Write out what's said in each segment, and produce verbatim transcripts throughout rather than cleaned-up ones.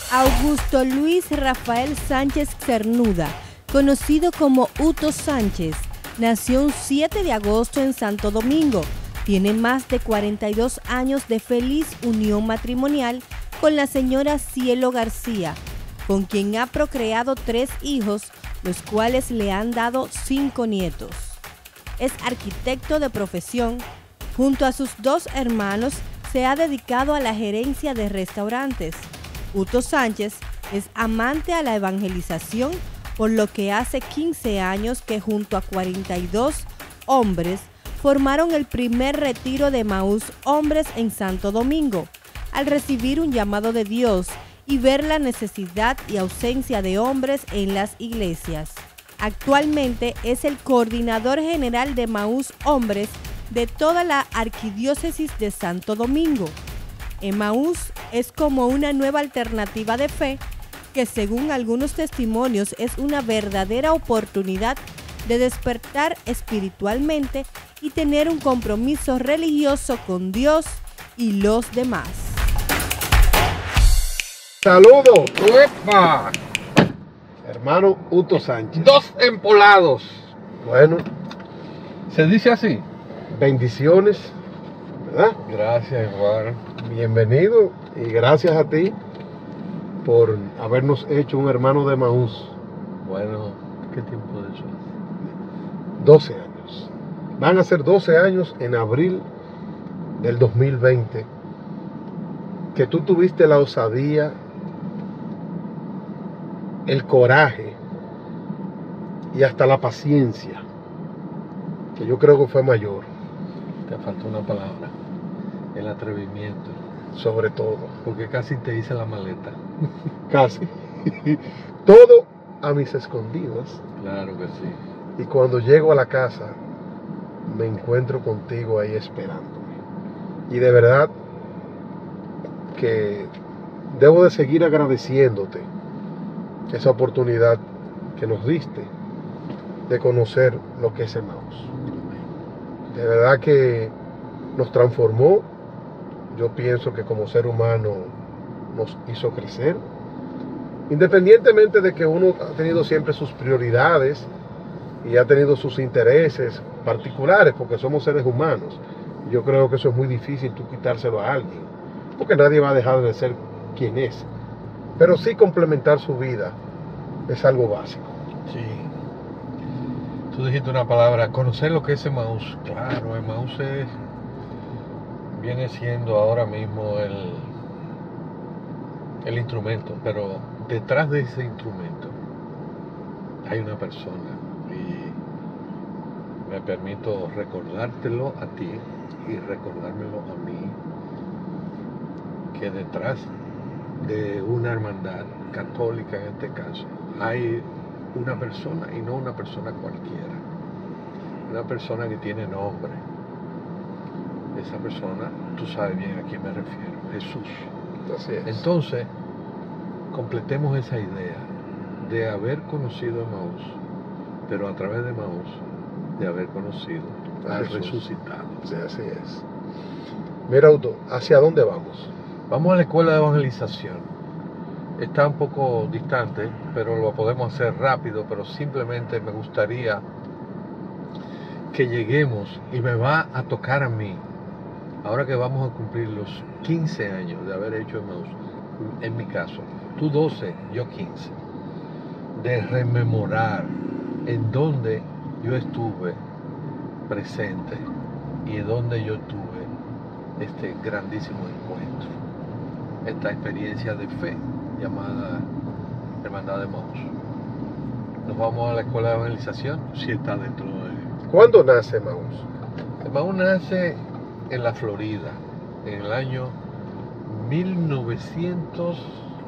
Augusto Luis Rafael Sánchez Cernuda, conocido como Uto Sánchez, nació un siete de agosto en Santo Domingo. Tiene más de cuarenta y dos años de feliz unión matrimonial con la señora Cielo García, con quien ha procreado tres hijos, los cuales le han dado cinco nietos. Es arquitecto de profesión. Junto a sus dos hermanos, se ha dedicado a la gerencia de restaurantes. Uto Sánchez es amante a la evangelización, por lo que hace quince años que junto a cuarenta y dos hombres formaron el primer retiro de Emaús Hombres en Santo Domingo, al recibir un llamado de Dios y ver la necesidad y ausencia de hombres en las iglesias. Actualmente es el coordinador general de Emaús Hombres de toda la Arquidiócesis de Santo Domingo. Emaús es como una nueva alternativa de fe que, según algunos testimonios, es una verdadera oportunidad de despertar espiritualmente y tener un compromiso religioso con Dios y los demás. ¡Saludos! ¡Uepa! Hermano Uto Sánchez. Dos empolados. Bueno, ¿Se dice así? bendiciones, ¿verdad? Gracias, Juan. Bienvenido y gracias a ti por habernos hecho un hermano de Emaús. Bueno, ¿qué tiempo de eso hace? doce años. Van a ser doce años en abril del dos mil veinte que tú tuviste la osadía, el coraje y hasta la paciencia, que yo creo que fue mayor. Te faltó una palabra. El atrevimiento. Sobre todo. Porque casi te hice la maleta. Casi. Todo a mis escondidas. Claro que sí. Y cuando llego a la casa, me encuentro contigo ahí esperándome. Y de verdad que debo de seguir agradeciéndote esa oportunidad que nos diste de conocer lo que es Emaús. De verdad que nos transformó. Yo pienso que como ser humano nos hizo crecer. Independientemente de que uno ha tenido siempre sus prioridades y ha tenido sus intereses particulares, porque somos seres humanos. Yo creo que eso es muy difícil tú quitárselo a alguien, porque nadie va a dejar de ser quien es. Pero sí complementar su vida es algo básico. Sí. Tú dijiste una palabra, conocer lo que es Emaús. Claro, Emaús es, viene siendo ahora mismo el, el instrumento, pero detrás de ese instrumento hay una persona. Y me permito recordártelo a ti y recordármelo a mí, que detrás de una hermandad católica en este caso hay una persona, y no una persona cualquiera, una persona que tiene nombre. Esa persona, tú sabes bien a quién me refiero, Jesús. Así es. Entonces, completemos esa idea de haber conocido a Emaús, pero a través de Emaús, de haber conocido al resucitado. Sí, así es. Mira, Uto, ¿hacia dónde vamos? Vamos a la escuela de evangelización. Está un poco distante, pero lo podemos hacer rápido, pero simplemente me gustaría que lleguemos, y me va a tocar a mí, ahora que vamos a cumplir los quince años de haber hecho Emaús, en mi caso, tú doce, yo quince, de rememorar en dónde yo estuve presente y en dónde yo tuve este grandísimo encuentro, esta experiencia de fe llamada Hermandad de Emaús. Nos vamos a la escuela de evangelización, si está dentro de... ¿Cuándo nace Emaús? Emaús nace en la Florida, en el año mil novecientos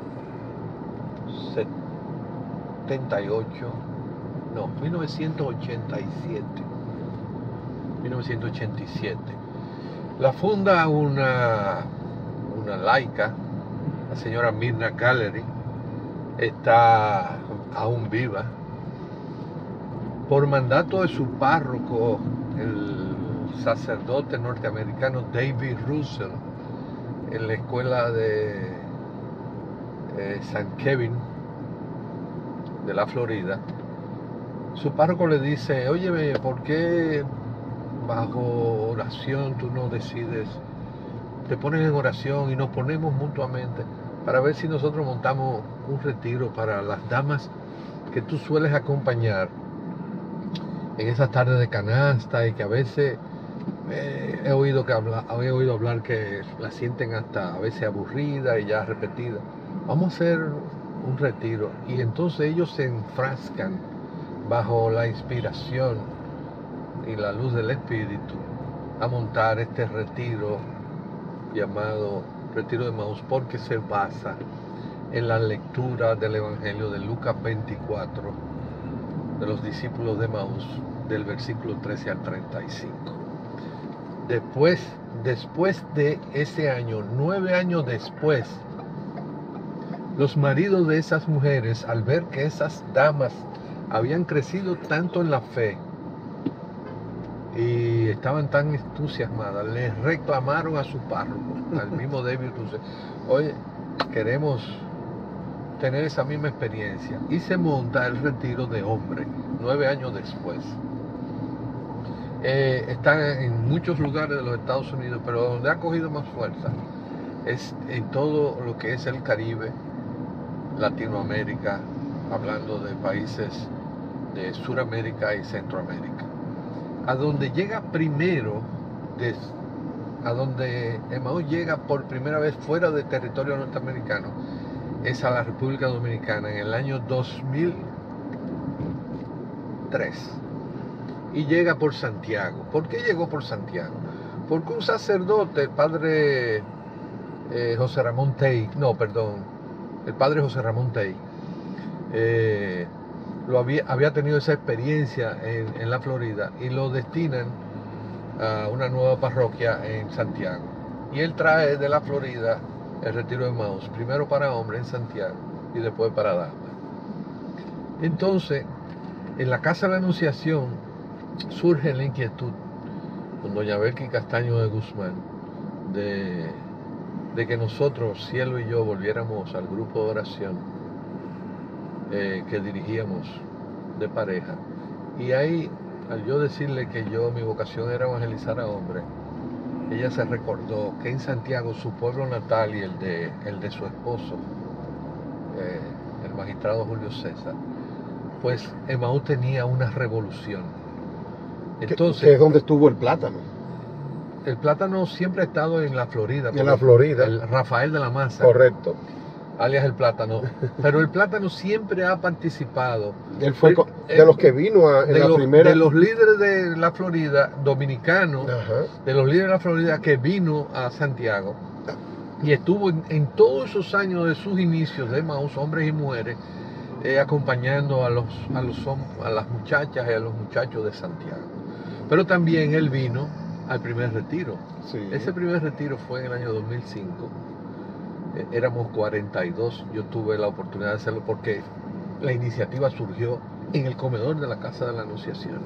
setenta y ocho, no, mil novecientos ochenta y siete. mil novecientos ochenta y siete. La funda una, una laica, la señora Mirna Gallery, está aún viva, por mandato de su párroco, el sacerdote norteamericano David Russell, en la escuela de eh, San Kevin de la Florida, su párroco le dice, óyeme, ¿por qué bajo oración tú no decides, te pones en oración y nos ponemos mutuamente para ver si nosotros montamos un retiro para las damas que tú sueles acompañar en esas tardes de canasta y que a veces eh, he oído que habla, he oído hablar que la sienten hasta a veces aburrida y ya repetida? Vamos a hacer un retiro. Y entonces ellos se enfrascan bajo la inspiración y la luz del Espíritu a montar este retiro llamado Retiro de Emaús, porque se basa en la lectura del Evangelio de Lucas veinticuatro, de los discípulos de Emaús, del versículo trece al treinta y cinco. Después, después de ese año, nueve años después, los maridos de esas mujeres, al ver que esas damas habían crecido tanto en la fe y estaban tan entusiasmadas, les reclamaron a su párroco, al mismo David Rousseau, oye, queremos tener esa misma experiencia. Y se monta el retiro de hombres, nueve años después. Eh, está en muchos lugares de los Estados Unidos, pero donde ha cogido más fuerza es en todo lo que es el Caribe, Latinoamérica, hablando de países de Suramérica y Centroamérica. A donde llega primero, de, a donde Emaús llega por primera vez fuera del territorio norteamericano, es a la República Dominicana en el año dos mil tres. Y llega por Santiago. ¿Por qué llegó por Santiago? Porque un sacerdote, el padre eh, José Ramón Tey, no, perdón, el padre José Ramón Tey, eh, lo había, había tenido esa experiencia en, en la Florida y lo destinan a una nueva parroquia en Santiago. Y él trae de la Florida el retiro de Emaús, primero para hombres en Santiago y después para damas. Entonces, en la Casa de la Anunciación surge la inquietud con doña Belki Castaño de Guzmán de, de que nosotros, Cielo y yo, volviéramos al grupo de oración Eh, que dirigíamos de pareja. Y ahí, al yo decirle que yo, mi vocación era evangelizar a hombres, ella se recordó que en Santiago, su pueblo natal y el de, el de su esposo, eh, el magistrado Julio César, pues Emaús tenía una revolución. Entonces, que es donde estuvo el plátano. El plátano siempre ha estado en la Florida. En la Florida. El Rafael de la Maza. Correcto. Alias el plátano, pero el plátano siempre ha participado. Él fue de, de los que vino a, en de la los, primera. De los líderes de la Florida, dominicanos, Ajá. de los líderes de la Florida que vino a Santiago y estuvo en, en todos esos años de sus inicios de Emaús, hombres y mujeres, eh, acompañando a, los, a, los, a las muchachas y a los muchachos de Santiago. Pero también él vino al primer retiro. Sí. Ese primer retiro fue en el año dos mil cinco. Éramos cuarenta y dos, yo tuve la oportunidad de hacerlo porque la iniciativa surgió en el comedor de la Casa de la Anunciación.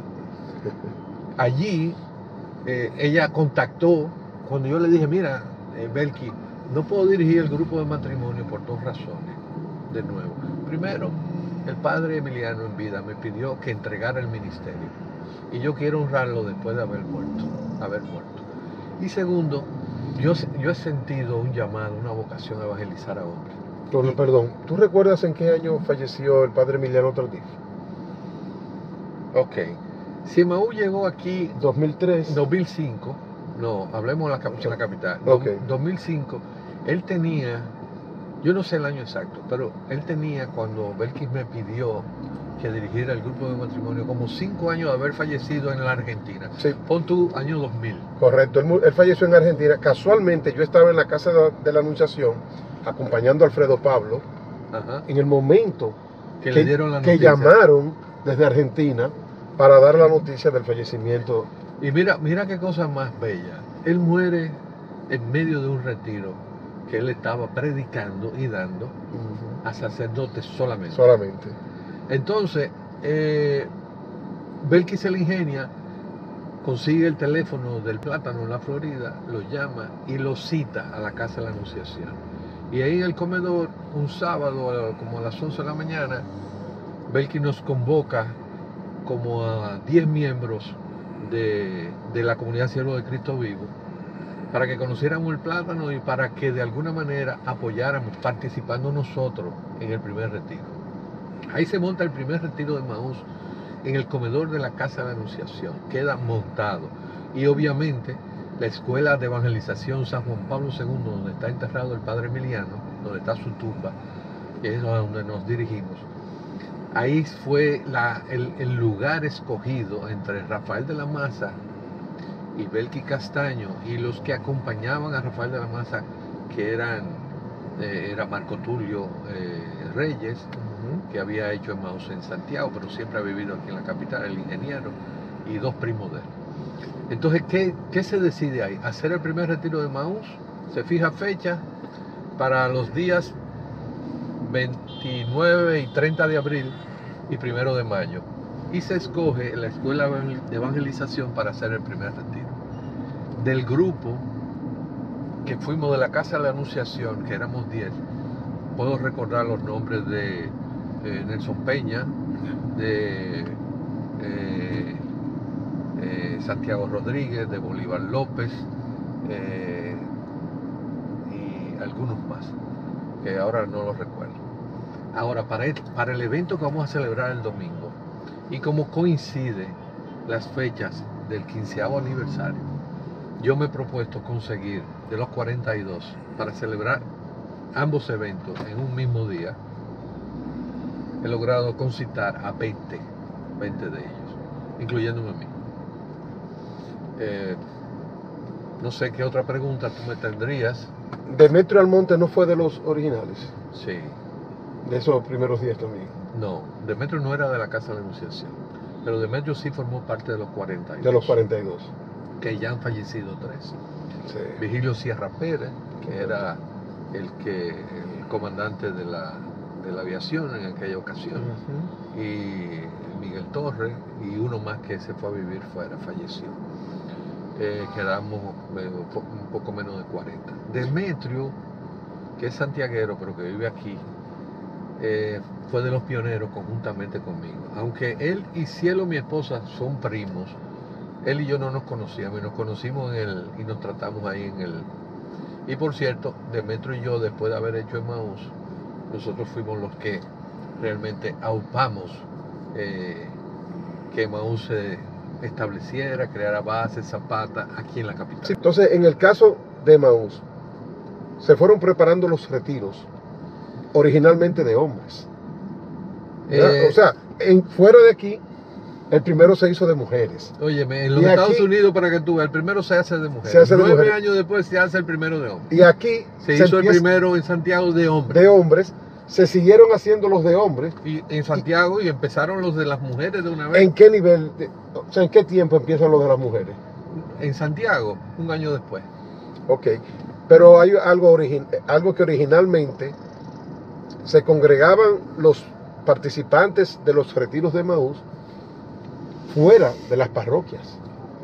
Allí eh, ella contactó, cuando yo le dije, mira, eh, Belki, no puedo dirigir el grupo de matrimonio por dos razones, de nuevo. Primero, el padre Emiliano en vida me pidió que entregara el ministerio y yo quiero honrarlo después de haber muerto, haber muerto. Y segundo, Yo, yo he sentido un llamado, una vocación a evangelizar a hombres. No, no, perdón, ¿tú recuerdas en qué año falleció el padre Emiliano Tardif? Ok. Si Emaús llegó aquí... dos mil tres. dos mil cinco. No, hablemos de la, la capital. Okay. dos mil cinco. Él tenía, yo no sé el año exacto, pero él tenía, cuando Belkis me pidió que dirigiera el grupo de matrimonio, como cinco años de haber fallecido en la Argentina. Sí. Pon tu año dos mil. Correcto, él, él falleció en Argentina. Casualmente yo estaba en la Casa de la, de la Anunciación acompañando a Alfredo Pablo. Ajá. En el momento que, que, le dieron la que llamaron desde Argentina para dar la noticia del fallecimiento. Y mira, mira qué cosa más bella. Él muere en medio de un retiro que él estaba predicando y dando uh-huh. a sacerdotes solamente. Solamente. Entonces, eh, Belki se le ingenia consigue el teléfono del Plátano en la Florida, lo llama y lo cita a la Casa de la Anunciación. Y ahí en el comedor, un sábado, como a las once de la mañana, Belkis nos convoca como a diez miembros de, de la comunidad Siervo de Cristo Vivo para que conociéramos el Plátano y para que de alguna manera apoyáramos participando nosotros en el primer retiro. Ahí se monta el primer retiro de Emaús en el comedor de la Casa de la Anunciación, queda montado. Y obviamente la Escuela de Evangelización San Juan Pablo segundo, donde está enterrado el Padre Emiliano, donde está su tumba, que es a donde nos dirigimos. Ahí fue la, el, el lugar escogido entre Rafael de la Maza y Belkis Castaño y los que acompañaban a Rafael de la Maza, que eran eh, era Marco Tulio eh, Reyes, uh-huh. que había hecho Emaús en Santiago, pero siempre ha vivido aquí en la capital, el ingeniero, y dos primos de él. Entonces, ¿qué, qué se decide ahí? Hacer el primer retiro de Emaús, se fija fecha para los días veintinueve y treinta de abril y primero de mayo. Y se escoge la Escuela de Evangelización para hacer el primer retiro. Del grupo que fuimos de la Casa de la Anunciación, que éramos diez, puedo recordar los nombres de eh, Nelson Peña, de eh, eh, Santiago Rodríguez, de Bolívar López eh, y algunos más, que ahora no los recuerdo. Ahora, para el, para el evento que vamos a celebrar el domingo, y como coincide las fechas del quinceavo aniversario, yo me he propuesto conseguir de los cuarenta y dos para celebrar ambos eventos en un mismo día. He logrado concitar a veinte, veinte de ellos, incluyéndome a mí. Eh, no sé qué otra pregunta tú me tendrías. ¿Demetrio Almonte no fue de los originales? Sí. De esos primeros días también. No, Demetrio no era de la Casa de la Anunciación, pero Demetrio sí formó parte de los cuarenta y dos. De los cuarenta y dos. Que ya han fallecido tres. Sí. Vigilio Sierra Pérez, que era el que el comandante de la, de la aviación en aquella ocasión, uh-huh. y Miguel Torres, y uno más que se fue a vivir fuera, falleció. Eh, quedamos eh, un poco menos de cuarenta. Demetrio, que es santiaguero, pero que vive aquí, Eh, fue de los pioneros conjuntamente conmigo. Aunque él y Cielo, mi esposa, son primos, él y yo no nos conocíamos, y nos conocimos en el, y nos tratamos ahí en el... Y por cierto, Demetrio y yo, después de haber hecho Emaús, nosotros fuimos los que realmente aupamos eh, que Emaús se estableciera, creara bases, zapatas aquí en la capital. Sí, entonces, en el caso de Emaús, se fueron preparando los retiros originalmente de hombres. Eh, o sea, en, fuera de aquí, el primero se hizo de mujeres. Óyeme, en los y Estados aquí, Unidos, para que tú veas, el primero se hace de mujeres. Se hace de Nueve mujeres. años después se hace el primero de hombres. Y aquí se, se hizo el primero en Santiago de hombres. De hombres. Se siguieron haciendo los de hombres. Y en Santiago y, y empezaron los de las mujeres de una vez. ¿En qué nivel? De, o sea, ¿en qué tiempo empiezan los de las mujeres? En Santiago, un año después. Ok. Pero hay algo, origi algo que originalmente se congregaban los participantes de los retiros de Emaús fuera de las parroquias.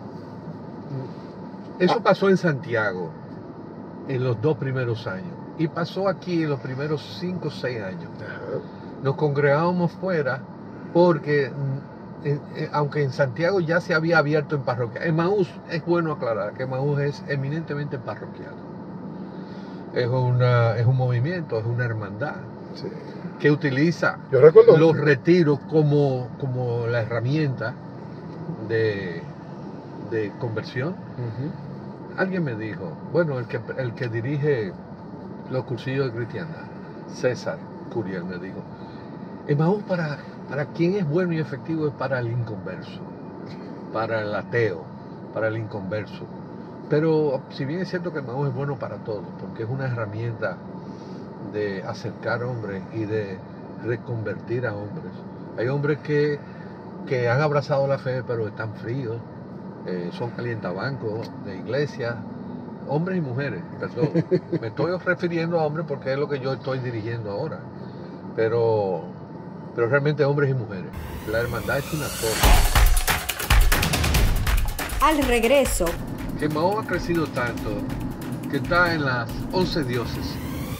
Eso ah. pasó en Santiago en los dos primeros años y pasó aquí en los primeros cinco o seis años. Ajá. Nos congregábamos fuera porque eh, eh, aunque en Santiago ya se había abierto en parroquia, Emaús, es bueno aclarar que Emaús es eminentemente parroquial. Es, una, es un movimiento, es una hermandad. Sí. Que utiliza Yo recuerdo los retiros como, como la herramienta de, de conversión. Uh-huh. Alguien me dijo, bueno, el que, el que dirige los cursillos de cristiandad, César Curiel, me dijo, Emaús para, para quien es bueno y efectivo es para el inconverso, para el ateo, para el inconverso. Pero si bien es cierto que Emaús es bueno para todos, porque es una herramienta de acercar hombres y de reconvertir a hombres. Hay hombres que, que han abrazado la fe pero están fríos, eh, son calientabancos de iglesia, hombres y mujeres, perdón. Me estoy refiriendo a hombres porque es lo que yo estoy dirigiendo ahora, pero, pero realmente hombres y mujeres. La hermandad es una sola. Al regreso, Que Emaús ha crecido tanto que está en las once diócesis.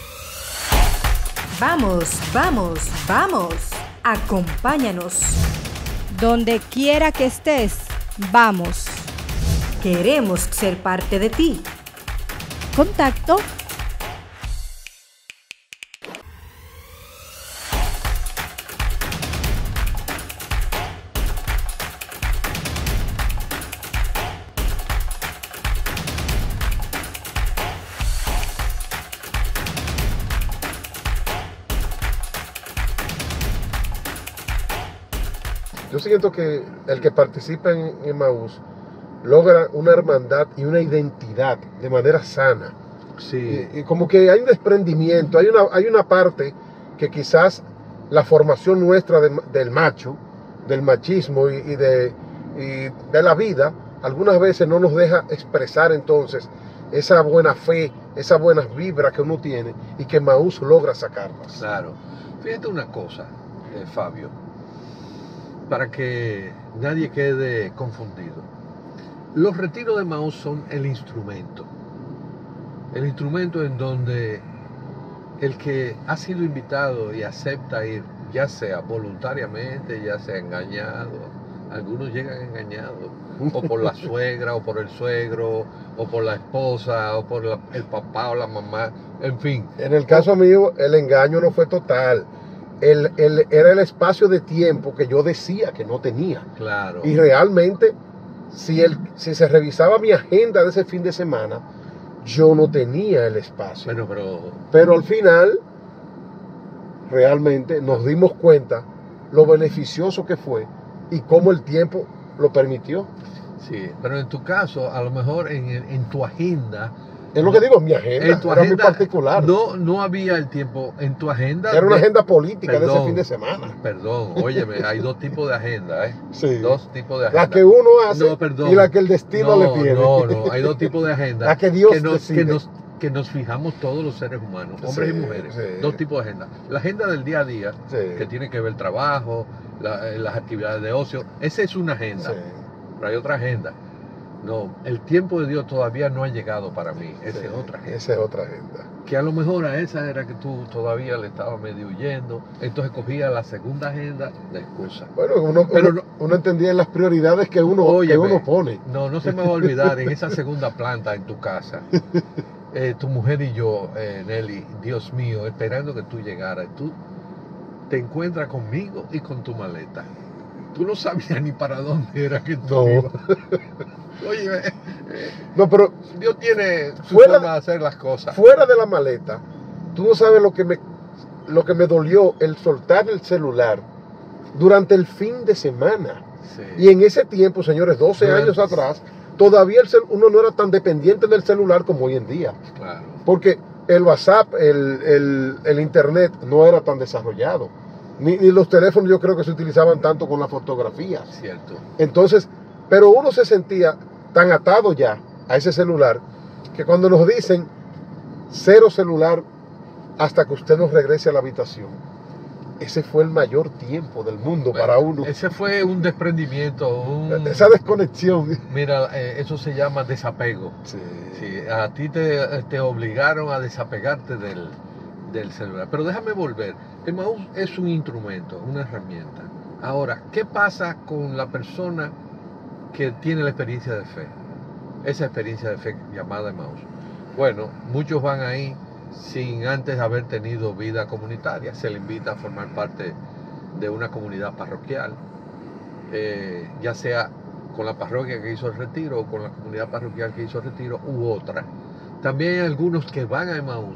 vamos, vamos, vamos. Acompáñanos. Donde quiera que estés, vamos. Queremos ser parte de ti. Contacto. Yo siento que el que participa en Emaús logra una hermandad y una identidad de manera sana. Sí. Y, y como que hay un desprendimiento, hay una, hay una parte que quizás la formación nuestra de- del macho, del machismo y, y de, y de la vida, algunas veces no nos deja expresar entonces esa buena fe, esas buenas vibras que uno tiene y que Emaús logra sacarlas. Claro. Fíjate una cosa, eh, Fabio, para que nadie quede confundido. Los retiros de Emaús son el instrumento. El instrumento en donde el que ha sido invitado y acepta ir, ya sea voluntariamente, ya sea engañado, algunos llegan engañados, o por la suegra, o por el suegro, o por la esposa, o por la- el papá o la mamá, en fin. En el caso mío, el engaño no fue total. El, el- era el espacio de tiempo que yo decía que no tenía. Claro. Y realmente, si, el, si se revisaba mi agenda de ese fin de semana, yo no tenía el espacio. Bueno, pero Pero al final, realmente nos dimos cuenta lo beneficioso que fue y cómo el tiempo lo permitió. sí, pero en tu caso, a lo mejor en, en tu agenda, Es lo que digo, mi agenda en tu era agenda muy particular. no, no había el tiempo en tu agenda. Era una de- agenda política de ese Perdón. fin de semana. Perdón, óyeme, hay dos tipos de agenda, ¿eh? Sí. Dos tipos de agenda. La que uno hace No, perdón. y la que el destino no, le tiene. No, no, hay dos tipos de agenda. La que Dios que nos, decide. que nos, que nos fijamos todos los seres humanos, hombres Sí, y mujeres. sí. Dos tipos de agenda. La agenda del día a día, Sí. que tiene que ver el trabajo, la- eh, las actividades de ocio, esa es una agenda. Sí. Pero hay otra agenda. No, el tiempo de Dios todavía no ha llegado para mí. Esa Sí, es otra agenda. Esa es otra agenda. Que a lo mejor a esa era que tú todavía le estabas medio huyendo. Entonces cogía la segunda agenda de excusa. Bueno, uno, Pero uno, no- uno entendía las prioridades que uno, que Óyeme, uno pone. No, no se me va a olvidar en esa segunda planta en tu casa. eh, tu mujer y yo, eh, Nelly, Dios mío, esperando que tú llegaras. Tú te encuentras conmigo y con tu maleta. Tú no sabías ni para dónde era que tú No. ibas. Oye, eh, eh, No, pero Dios tiene su Fuera- forma de hacer las cosas. fuera de la maleta, tú no sabes lo que me, lo que me dolió el soltar el celular durante el fin de semana. Sí. Y en ese tiempo, señores, doce Durante- años atrás, todavía el cel- uno no era tan dependiente del celular como hoy en día. Claro. Porque el WhatsApp, el, el- el Internet no era tan desarrollado. Ni, ni los teléfonos yo creo que se utilizaban tanto con las fotografías. Cierto. Entonces, pero uno se sentía tan atado ya a ese celular que cuando nos dicen cero celular hasta que usted nos regrese a la habitación, ese fue el mayor tiempo del mundo Bueno, para uno. Ese fue un desprendimiento. Un, Esa desconexión. mira, eh, eso se llama desapego. Sí. Sí, a ti te, te obligaron a desapegarte del, del celular. Pero déjame volver. El mouse es un instrumento, una herramienta. Ahora, ¿qué pasa con la persona que tiene la experiencia de fe? Esa experiencia de fe llamada mouse. Bueno, muchos van ahí sin antes haber tenido vida comunitaria. Se le invita a formar parte de una comunidad parroquial, eh, ya sea con la parroquia que hizo el retiro o con la comunidad parroquial que hizo el retiro u otra. También hay algunos que van a Emaús,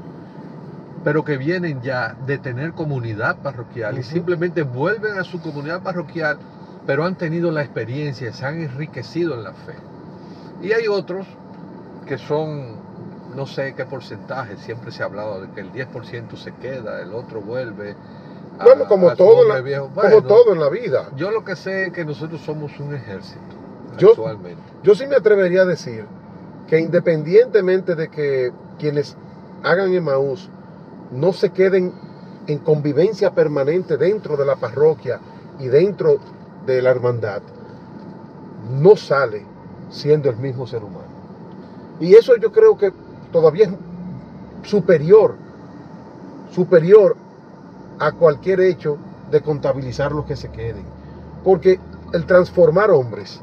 pero que vienen ya de tener comunidad parroquial y Ujú. simplemente vuelven a su comunidad parroquial, pero han tenido la experiencia, se han enriquecido en la fe. Y hay otros que son, no sé qué porcentaje, siempre se ha hablado de que el diez por ciento se queda, el otro vuelve. a- Bueno, como a su todo, en hombre la- viejo. como Bueno, todo en la vida. yo lo que sé es que nosotros somos un ejército Yo- actualmente. Yo sí me atrevería a decir que independientemente de que quienes hagan Emaús no se queden en convivencia permanente dentro de la parroquia y dentro de la hermandad, no sale siendo el mismo ser humano. Y eso yo creo que todavía es superior, superior a cualquier hecho de contabilizar los que se queden. Porque el transformar hombres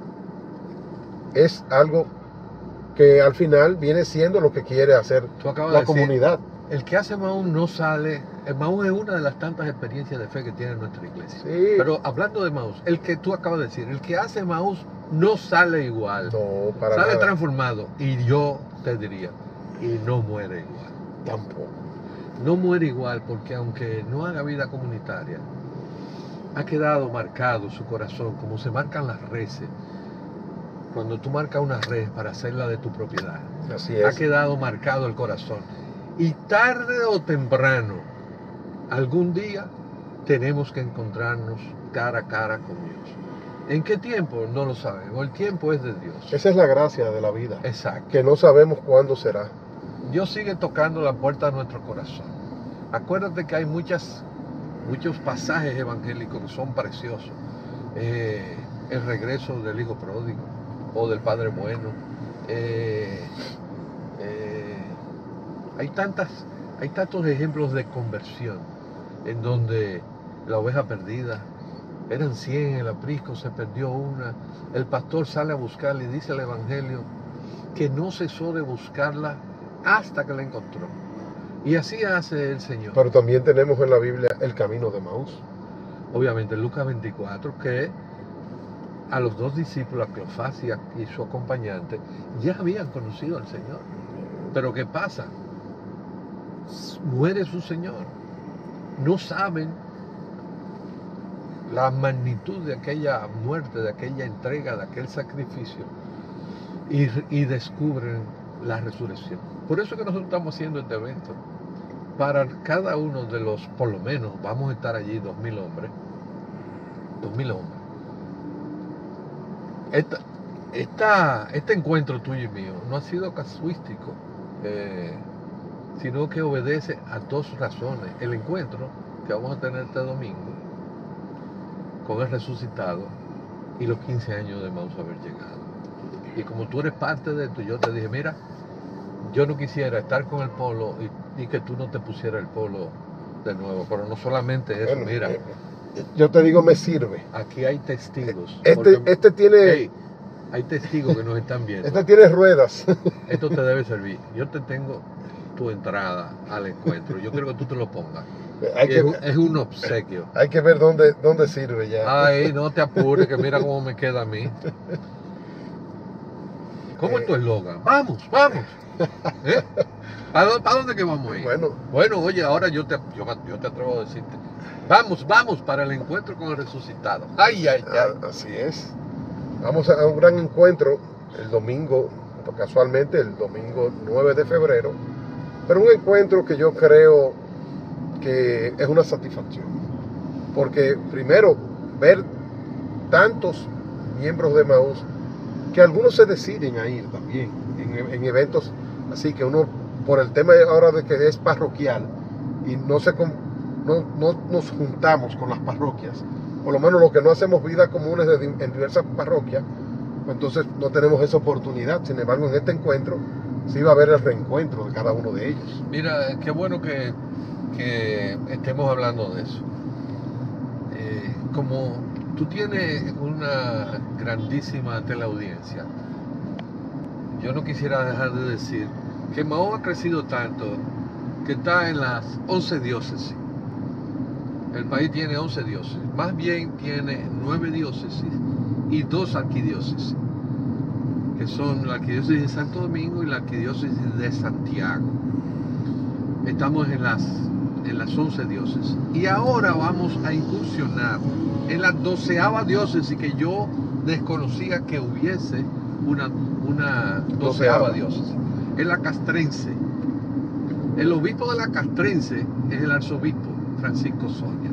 es algo que al final viene siendo lo que quiere hacer la comunidad. El que hace Emaús no sale. Emaús es una de las tantas experiencias de fe que tiene nuestra iglesia. Sí. Pero hablando de Emaús, el que tú acabas de decir, el que hace Emaús no sale igual. No, para sale nada. transformado. Y yo te diría, y no muere igual. Tampoco. No muere igual porque aunque no haga vida comunitaria, ha quedado marcado su corazón, como se marcan las reses. Cuando tú marcas una red para hacerla de tu propiedad, Así es. ha quedado marcado el corazón. Y tarde o temprano, algún día, tenemos que encontrarnos cara a cara con Dios. ¿En qué tiempo? No lo sabemos. El tiempo es de Dios. Esa es la gracia de la vida. Exacto. Que no sabemos cuándo será. Dios sigue tocando la puerta de nuestro corazón. Acuérdate que hay muchas, muchos pasajes evangélicos que son preciosos. Eh, el regreso del hijo pródigo o del padre bueno. Eh, eh, hay, tantas, hay tantos ejemplos de conversión en donde la oveja perdida, eran cien en el aprisco, se perdió una. El pastor sale a buscarla y dice el evangelio que no cesó de buscarla hasta que la encontró. Y así hace el Señor. Pero también tenemos en la Biblia el camino de Emaús. Obviamente en Lucas veinticuatro, que a los dos discípulos, a Cleofás y, a, y su acompañante, ya habían conocido al Señor. Pero ¿qué pasa? Muere su Señor. No saben la magnitud de aquella muerte, de aquella entrega, de aquel sacrificio, y, y descubren la resurrección. Por eso que nosotros estamos haciendo este evento. Para cada uno de los, por lo menos, vamos a estar allí dos mil hombres. Dos mil hombres. Esta, esta, este encuentro tuyo y mío no ha sido casuístico, eh, sino que obedece a dos razones. El encuentro que vamos a tener este domingo con el resucitado y los quince años de Emaús haber llegado. Y como tú eres parte de esto, yo te dije, mira, yo no quisiera estar con el polo y, y que tú no te pusieras el polo de nuevo. Pero no solamente eso, Bueno, mira. eh, yo te digo, me sirve. Aquí hay testigos. Este, porque, este tiene... hey, hay testigos que nos están viendo. Este tiene ruedas. Esto te debe servir. Yo te tengo tu entrada al encuentro. Yo quiero que tú te lo pongas. Hay que, es, un, es un obsequio. Hay que ver dónde, dónde sirve ya. Ay, no te apures, que mira cómo me queda a mí. ¿Cómo Eh, es tu eslogan? Vamos, vamos. ¿Eh? ¿Para, ¿Para dónde que vamos a ir? Bueno. Bueno, oye, ahora yo te, yo, yo te atrevo a decirte. Vamos, vamos para el encuentro con el resucitado. Ay, ay, ay. Ah, así es. Vamos a un gran encuentro el domingo, casualmente el domingo nueve de febrero, pero un encuentro que yo creo que es una satisfacción. Porque primero, ver tantos miembros de Emaús, que algunos se deciden a ir también, en, en eventos así que uno, por el tema ahora de que es parroquial, y no, se, no, no nos juntamos con las parroquias, por lo menos los que no hacemos vida comunes de, en diversas parroquias, pues entonces no tenemos esa oportunidad. Sin embargo, en este encuentro sí va a haber el reencuentro de cada uno de ellos. Mira, qué bueno que, que estemos hablando de eso. Eh, como tú tienes una grandísima teleaudiencia, yo no quisiera dejar de decir que Emaús ha crecido tanto que está en las once diócesis. El país tiene once diócesis, más bien tiene nueve diócesis y dos arquidiócesis, que son la arquidiócesis de Santo Domingo y la arquidiócesis de Santiago. Estamos en las, en las once diócesis. Y ahora vamos a incursionar en la doceava diócesis, que yo desconocía que hubiese una, una doceava diócesis. Es la castrense. El obispo de la castrense es el arzobispo Francisco Sonia.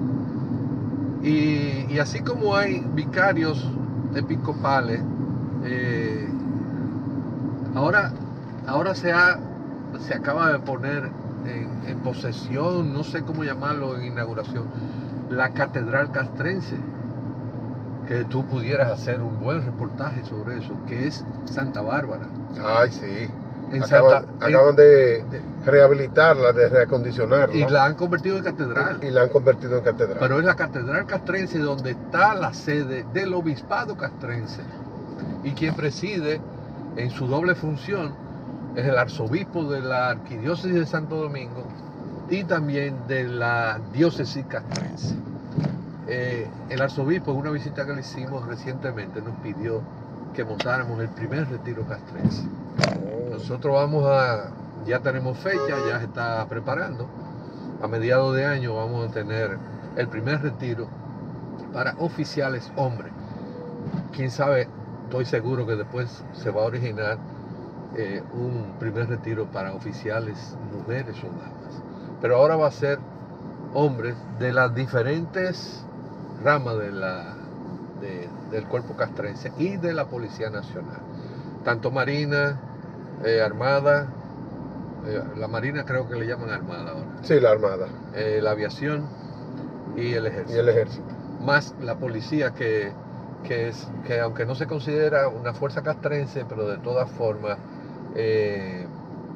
Y, y así como hay vicarios episcopales, eh, ahora, ahora se, ha, se acaba de poner en, en posesión, no sé cómo llamarlo, en inauguración, la catedral castrense. que tú pudieras hacer un buen reportaje sobre eso, que es Santa Bárbara. Ay, sí. En Acaban, Santa, acaban en, de rehabilitarla, de reacondicionarla. Y la han convertido en catedral. Y, y la han convertido en catedral. Pero es la catedral castrense donde está la sede del obispado castrense. Y quien preside en su doble función es el arzobispo de la arquidiócesis de Santo Domingo y también de la diócesis castrense. Eh, el arzobispo, en una visita que le hicimos recientemente, nos pidió que montáramos el primer retiro castrense. Nosotros vamos a, ya tenemos fecha, ya se está preparando. A mediados de año vamos a tener el primer retiro para oficiales hombres. Quién sabe, estoy seguro que después se va a originar eh, un primer retiro para oficiales mujeres o damas. Pero ahora va a ser hombres de las diferentes ramas de la, de, del cuerpo castrense y de la Policía Nacional. Tanto Marina, eh, Armada, eh, la Marina creo que le llaman Armada ahora. Sí, la Armada. Eh, la aviación y el Ejército. Y el Ejército. Más la policía que, que, es, que aunque no se considera una fuerza castrense, pero de todas formas eh,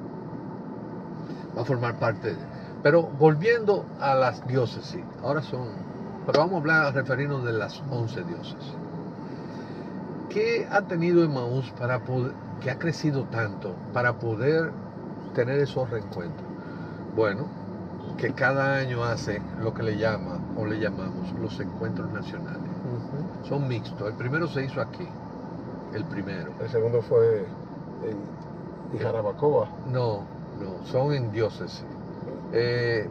va a formar parte. Pero volviendo a las diócesis, ahora son, pero vamos a hablar, a referirnos de las once diócesis. ¿Qué ha tenido Emaús para poder, que ha crecido tanto para poder tener esos reencuentros? Bueno, que cada año hace lo que le llama o le llamamos los encuentros nacionales. Uh-huh. Son mixtos. El primero se hizo aquí, el primero. El segundo fue en, en Jarabacoa. No, no, son en diócesis. Eh,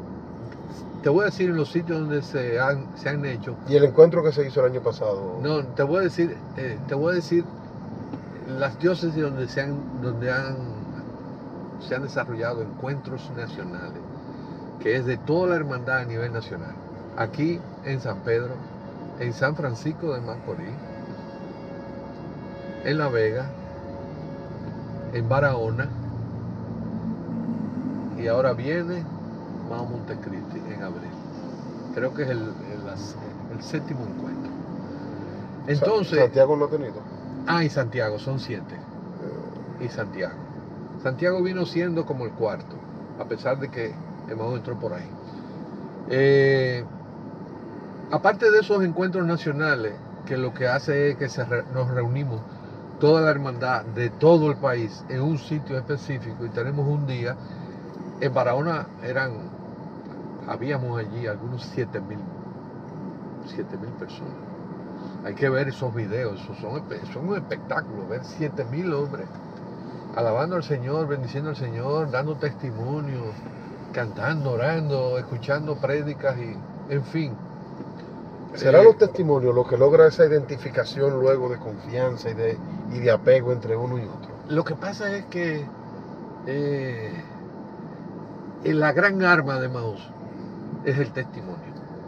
te voy a decir en los sitios donde se han, se han hecho. ¿Y el encuentro que se hizo el año pasado? No, te voy a decir, eh, te voy a decir las diócesis donde se han, donde han, se han desarrollado encuentros nacionales, que es de toda la hermandad a nivel nacional. Aquí en San Pedro, en San Francisco de Macorís, en La Vega, en Barahona, y ahora viene Mao Montecristi en abril. Creo que es el, el, el séptimo encuentro. Entonces, ¿Santiago no ha tenido? Ah, y Santiago, son siete. Y Santiago. Santiago vino siendo como el cuarto, a pesar de que Emaús entró por ahí. Eh, aparte de esos encuentros nacionales, que lo que hace es que se re, nos reunimos toda la hermandad de todo el país en un sitio específico y tenemos un día. En Barahona eran, habíamos allí algunos siete mil personas. Hay que ver esos videos, esos son, son un espectáculo, ver siete mil hombres alabando al Señor, bendiciendo al Señor, dando testimonio, cantando, orando, escuchando prédicas y, en fin. ¿Será eh, los testimonios lo que logra esa identificación luego de confianza y de, y de apego entre uno y otro? Lo que pasa es que eh, la gran arma de Emaús es el testimonio.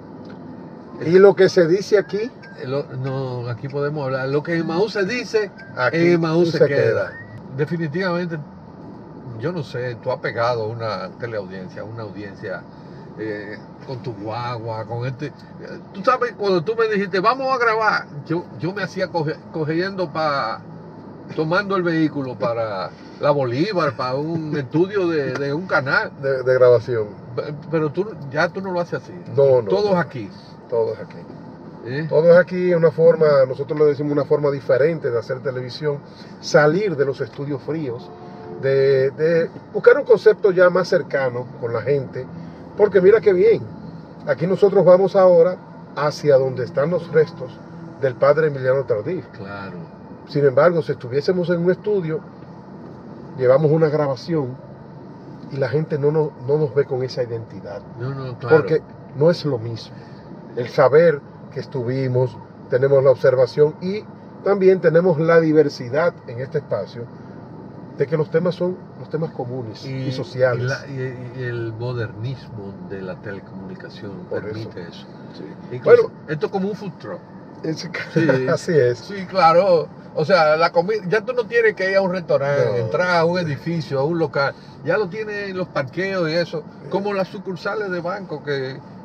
¿Y lo que se dice aquí? Lo, no, aquí podemos hablar. Lo que en Emaús se dice, aquí en Emaús se, se queda. queda. Definitivamente, yo no sé, tú has pegado a una teleaudiencia, una audiencia eh, con tu guagua, con este. Tú sabes, cuando tú me dijiste, vamos a grabar, yo, yo me hacía coge, cogiendo para. tomando el vehículo para la Bolívar, para un estudio de, de un canal. De, de grabación. Pero tú ya tú no lo haces así. No, no. Todos no. aquí. Todos aquí. ¿Eh? Todos aquí, una forma, nosotros le decimos una forma diferente de hacer televisión, salir de los estudios fríos, de, de buscar un concepto ya más cercano con la gente, porque mira qué bien, aquí nosotros vamos ahora hacia donde están los restos del padre Emiliano Tardif. Claro. Sin embargo, si estuviésemos en un estudio, llevamos una grabación y la gente no nos, no nos ve con esa identidad. No, no, claro. Porque no es lo mismo. El saber que estuvimos, tenemos la observación y también tenemos la diversidad en este espacio de que los temas son los temas comunes y, y sociales. Y, la, y, y el modernismo de la telecomunicación Por permite eso. eso. Sí. Incluso, Bueno, esto es como un food truck. Es, Sí, así es. Sí, claro. O sea, la comida, ya tú no tienes que ir a un restaurante, No. entrar a un edificio, a un local. Ya lo tienes en los parqueos y eso. Como las sucursales de banco que,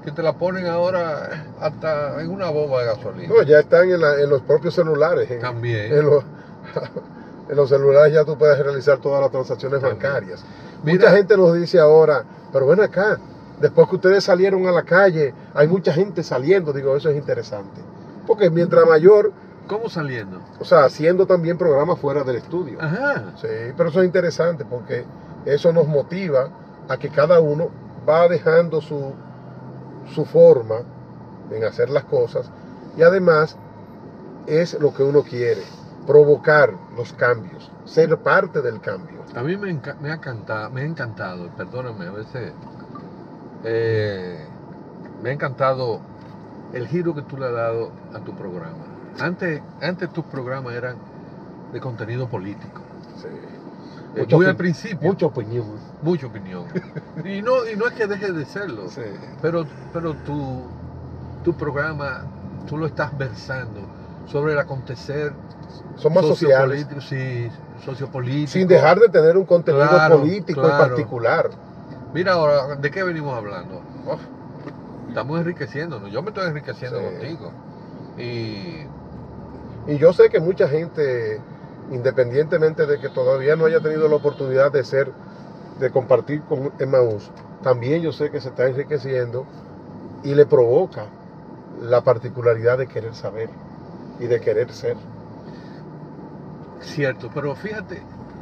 que te la ponen ahora hasta en una bomba de gasolina. No, ya están en, la, en los propios celulares. En, También. En los, en los celulares ya tú puedes realizar todas las transacciones También. bancarias. Mira, mucha gente nos dice ahora, pero ven acá, después que ustedes salieron a la calle, hay mucha gente saliendo. Digo, eso es interesante. Porque mientras mayor... ¿Cómo saliendo? O sea, haciendo también programas fuera del estudio. Ajá. Sí, pero eso es interesante porque eso nos motiva a que cada uno va dejando su, su forma en hacer las cosas y además es lo que uno quiere, provocar los cambios, ser parte del cambio. A mí me, me, ha, encantado, me ha encantado, perdóname, a veces eh, me ha encantado el giro que tú le has dado a tu programa. Antes, antes tus programas eran de contenido político. Sí. Eh, Mucho muy opin- al principio. Mucha opinión. Mucha opinión. y, no, y no es que deje de serlo, Sí. pero, pero tu, tu programa, tú lo estás versando sobre el acontecer Son más sociales. sociopolítico, sí, sociopolítico. Sin dejar de tener un contenido Claro, político claro. en particular. Mira ahora, ¿de qué venimos hablando? Oh, estamos enriqueciéndonos. Yo me estoy enriqueciendo Sí. contigo. Y Y yo sé que mucha gente, independientemente de que todavía no haya tenido la oportunidad de ser, de compartir con Emmaús, también yo sé que se está enriqueciendo y le provoca la particularidad de querer saber y de querer ser. cierto, pero fíjate,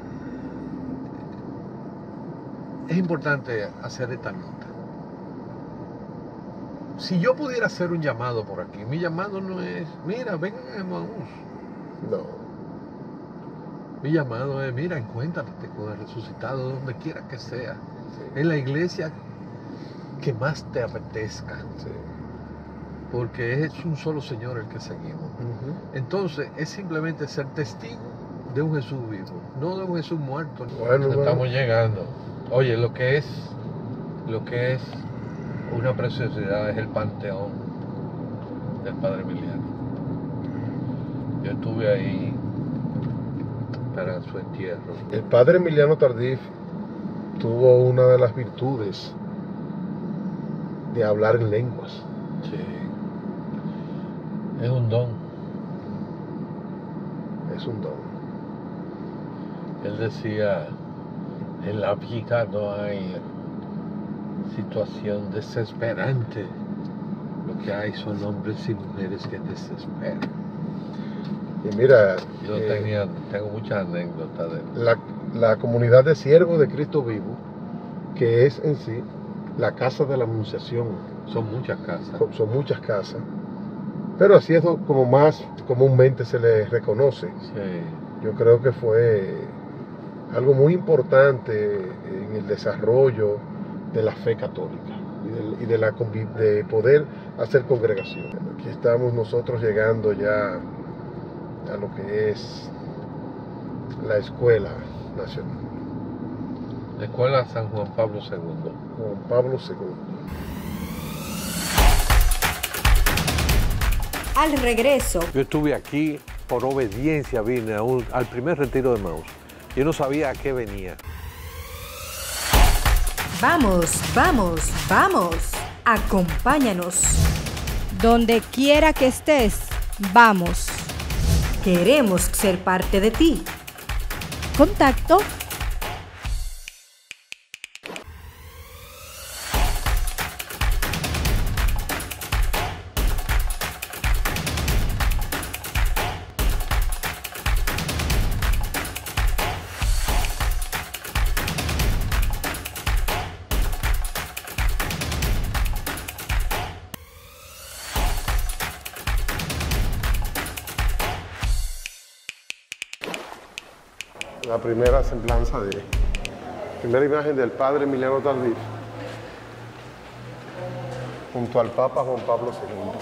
es importante hacer esta nota. Si yo pudiera hacer un llamado por aquí, mi llamado no es, mira, vengan a Emmaús. No. Mi llamado es, mira, encuéntrate con el resucitado donde quiera que sea. Sí. En la iglesia que más te apetezca. Sí. Porque es un solo Señor el que seguimos. Uh-huh. Entonces, es simplemente ser testigo de un Jesús vivo, no de un Jesús muerto. Bueno, Estamos bueno. llegando. Oye, lo que es, lo que es una preciosidad es el panteón del Padre Emiliano. Yo estuve ahí para su entierro. El padre Emiliano Tardif tuvo una de las virtudes de hablar en lenguas. Sí. Es un don. Es un don. Él decía, en la vida no hay situación desesperante. Lo que hay son hombres y mujeres que desesperan. Y mira, Yo eh, tenía, tengo muchas anécdotas de él. la, la comunidad de siervos de Cristo Vivo, que es en sí la casa de la Anunciación, Son muchas casas. son, son muchas casas, pero así es como más comúnmente se le reconoce. Sí. Yo creo que fue algo muy importante en el desarrollo de la fe católica y de, y de, la, convi- de poder hacer congregación. Aquí estamos nosotros llegando ya a lo que es la Escuela Nacional La Escuela San Juan Pablo segundo. Juan Pablo segundo. Al regreso, Yo estuve aquí por obediencia, vine a un- al primer retiro de Emmaús. Yo no sabía a qué venía. vamos, vamos, vamos. Acompáñanos. Donde quiera que estés, vamos. Queremos ser parte de ti. Contacto La primera semblanza de, primera imagen del padre Emiliano Tardif junto al Papa Juan Pablo segundo.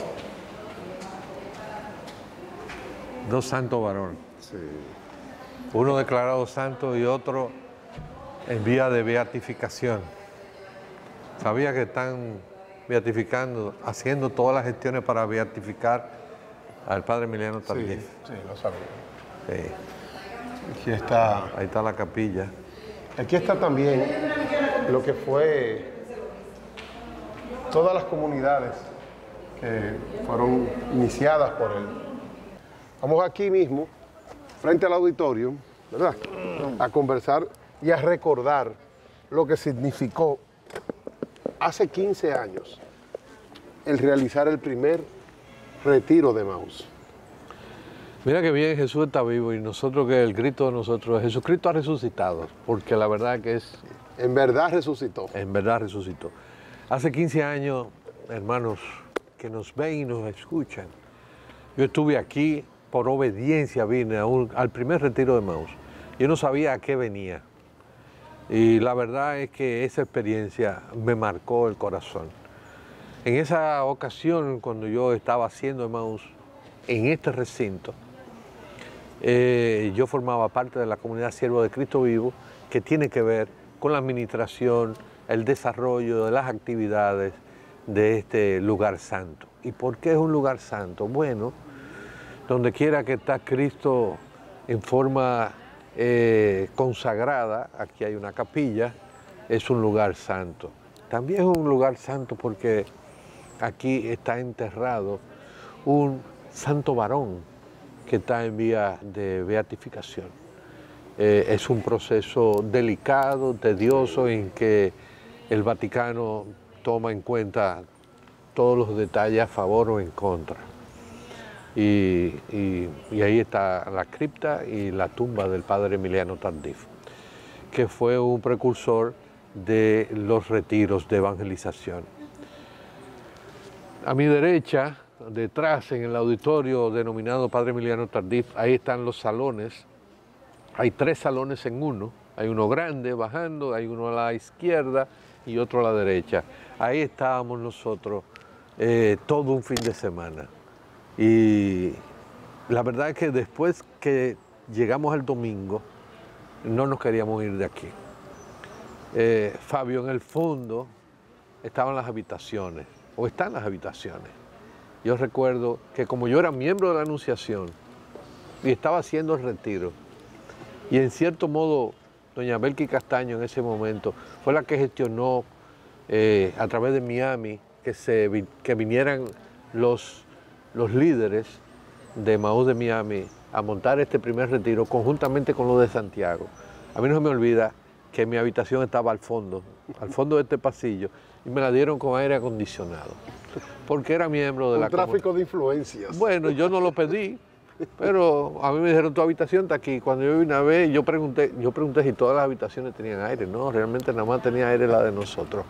Dos santos varones. Sí. Uno declarado santo y otro en vía de beatificación. Sabía que están beatificando, haciendo todas las gestiones para beatificar al padre Emiliano Sí, Tardif. sí, lo sabía. Sí. Aquí está, Ahí está la capilla. aquí está también lo que fue todas las comunidades que fueron iniciadas por él. Vamos aquí mismo, frente al auditorio, ¿verdad?, a conversar y a recordar lo que significó hace quince años el realizar el primer retiro de Emaús. Mira que bien, Jesús está vivo y nosotros, que el grito de nosotros es: Jesucristo ha resucitado, porque la verdad que es... En verdad resucitó. En verdad resucitó. Hace quince años, hermanos que nos ven y nos escuchan, yo estuve aquí, por obediencia vine a un, al primer retiro de Emaús. Yo no sabía a qué venía. Y la verdad es que esa experiencia me marcó el corazón. En esa ocasión, cuando yo estaba haciendo Emaús, en este recinto, eh, yo formaba parte de la comunidad Siervo de Cristo Vivo, que tiene que ver con la administración, el desarrollo de las actividades de este lugar santo. ¿Y por qué es un lugar santo? Bueno, donde quiera que está Cristo en forma eh, consagrada, aquí hay una capilla, es un lugar santo. También es un lugar santo porque aquí está enterrado un santo varón que está en vía de beatificación. Eh, es un proceso delicado, tedioso, en que el Vaticano toma en cuenta todos los detalles a favor o en contra. Y, y, y ahí está la cripta y la tumba del padre Emiliano Tardif, que fue un precursor de los retiros de evangelización. A mi derecha, detrás, en el auditorio denominado Padre Emiliano Tardif, ahí están los salones. Hay tres salones en uno. Hay uno grande bajando, hay uno a la izquierda y otro a la derecha. Ahí estábamos nosotros eh, todo un fin de semana. Y la verdad es que después que llegamos al domingo, no nos queríamos ir de aquí. Eh, Fabio, en el fondo estaban las habitaciones, o están las habitaciones. Yo recuerdo que como yo era miembro de la Anunciación y estaba haciendo el retiro, y en cierto modo doña Belki Castaño en ese momento fue la que gestionó eh, a través de Miami que, se, que vinieran los, los líderes de Emaús de Miami a montar este primer retiro conjuntamente con los de Santiago. A mí no se me olvida que mi habitación estaba al fondo, al fondo de este pasillo, y me la dieron con aire acondicionado, porque era miembro de la comunidad. Un tráfico de influencias. Bueno, yo no lo pedí, pero a mí me dijeron: tu habitación está aquí. Cuando yo vine a ver, yo pregunté, yo pregunté si todas las habitaciones tenían aire. No, realmente nada más tenía aire la de nosotros.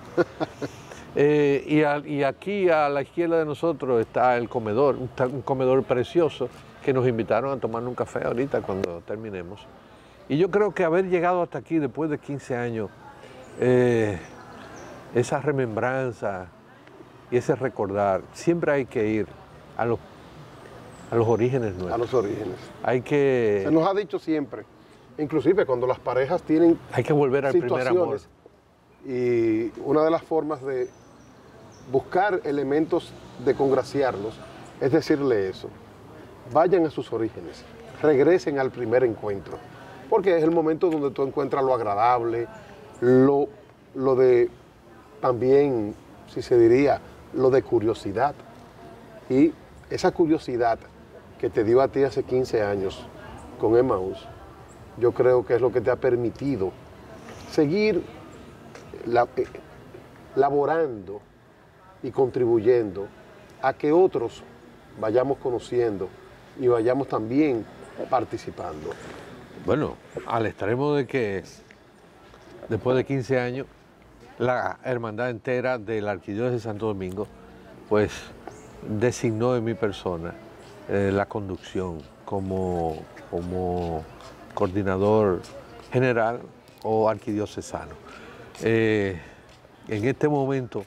eh, y, a, y aquí a la izquierda de nosotros está el comedor, un, un comedor precioso, que nos invitaron a tomar un café ahorita cuando terminemos. Y yo creo que haber llegado hasta aquí después de quince años, eh, esa remembranza y ese recordar, siempre hay que ir a los, a los orígenes nuestros. A los orígenes. Hay que... Se nos ha dicho siempre, inclusive cuando las parejas tienen Hay que volver al primer amor. Y una de las formas de buscar elementos de congraciarlos es decirle eso: vayan a sus orígenes, regresen al primer encuentro, porque es el momento donde tú encuentras lo agradable, lo, lo de también, si se diría, lo de curiosidad. Y esa curiosidad que te dio a ti hace quince años con Emaús, yo creo que es lo que te ha permitido seguir la, eh, laborando y contribuyendo a que otros vayamos conociendo y vayamos también participando. Bueno, al extremo de que después de quince años, la hermandad entera de la Arquidiócesis de Santo Domingo, pues designó en mi persona eh, la conducción como, como coordinador general o arquidiocesano. Eh, en este momento,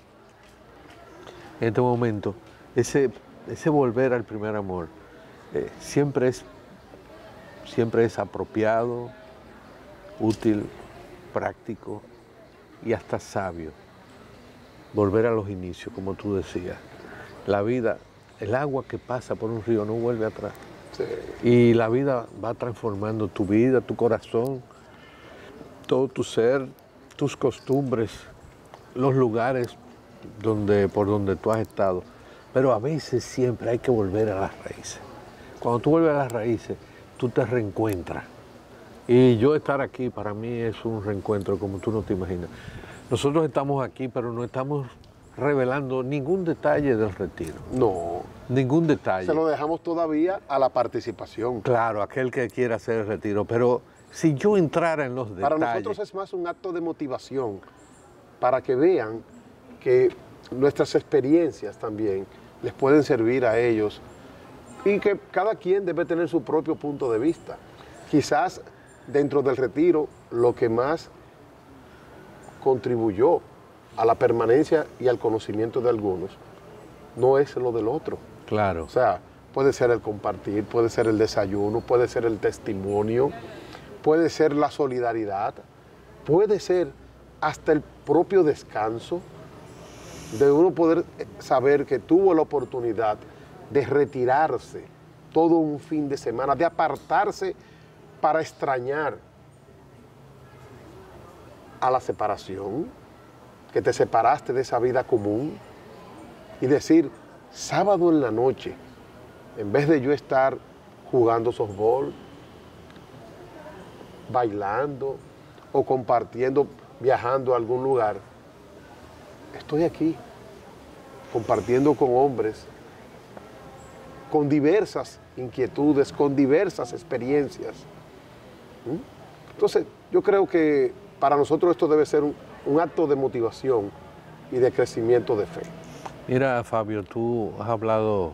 en este momento, ese, ese volver al primer amor eh, siempre es, siempre es apropiado, útil, práctico y hasta sabio. Volver a los inicios, como tú decías. La vida, el agua que pasa por un río no vuelve atrás. Sí. Y la vida va transformando tu vida, tu corazón, todo tu ser, tus costumbres, los lugares donde, por donde tú has estado, pero a veces siempre hay que volver a las raíces. Cuando tú vuelves a las raíces, tú te reencuentras. Y yo estar aquí para mí es un reencuentro como tú no te imaginas. Nosotros estamos aquí, pero no estamos revelando ningún detalle del retiro. No. Ningún detalle. Se lo dejamos todavía a la participación. Claro, aquel que quiera hacer el retiro, pero si yo entrara en los detalles... Para nosotros es más un acto de motivación, para que vean que nuestras experiencias también les pueden servir a ellos y que cada quien debe tener su propio punto de vista. Quizás dentro del retiro lo que más contribuyó a la permanencia y al conocimiento de algunos no es lo del otro. Claro. O sea, puede ser el compartir, puede ser el desayuno, puede ser el testimonio, puede ser la solidaridad, puede ser hasta el propio descanso de uno poder saber que tuvo la oportunidad de retirarse todo un fin de semana, de apartarse para extrañar a la separación, que te separaste de esa vida común y decir, sábado en la noche, en vez de yo estar jugando softball, bailando o compartiendo, viajando a algún lugar, estoy aquí, compartiendo con hombres, con diversas inquietudes, con diversas experiencias. ¿Mm? Entonces, yo creo que para nosotros esto debe ser un, un acto de motivación y de crecimiento de fe. Mira, Fabio, tú has hablado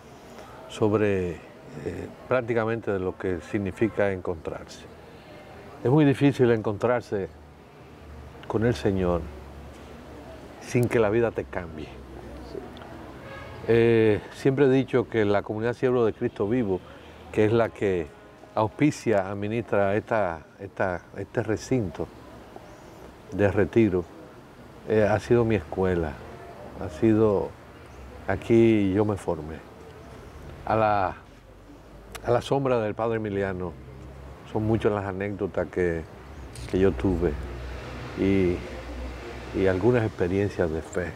sobre eh, prácticamente de lo que significa encontrarse. Es muy difícil encontrarse con el Señor sin que la vida te cambie. Sí. Eh, siempre he dicho que la comunidad Siervo de Cristo Vivo, que es la que auspicia, administra esta, esta, este recinto de retiro, eh, ha sido mi escuela, ha sido, aquí yo me formé. A la, a la sombra del Padre Emiliano, son muchas las anécdotas que, que yo tuve y, y algunas experiencias de fe.